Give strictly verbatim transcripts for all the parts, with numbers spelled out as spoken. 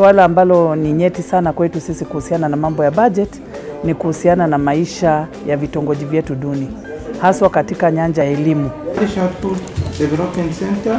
Swala ambalo ni nyeti sana kwetu sisi kuhusiana na mambo ya budget ni kuhusiana na maisha ya vitongoji vyetu duni, haswa katika nyanja ya elimu. Shortfoot Development Center,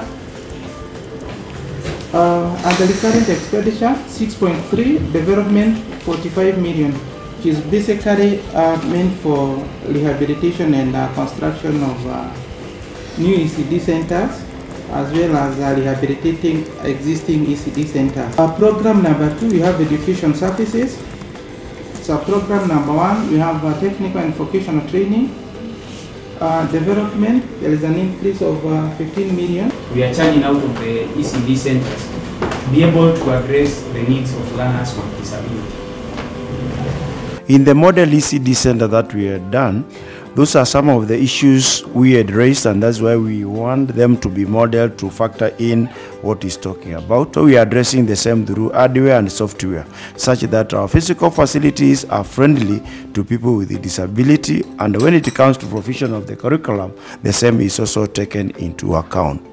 uh, and the current expenditure six point three, development forty-five million, which is basically uh, meant for rehabilitation and uh, construction of uh, new E C D centers, as well as uh, rehabilitating existing E C D centers. Uh, program number two, we have education services. So program number one, we have uh, technical and vocational training. Uh, development, there is an increase of uh, fifteen million. We are charging out of the E C D centers to be able to address the needs of learners with disability. In the model E C D center that we had done, those are some of the issues we had raised, and that's why we want them to be modeled to factor in what he's talking about. So we are addressing the same through hardware and software, such that our physical facilities are friendly to people with a disability, and when it comes to provision of the curriculum, the same is also taken into account.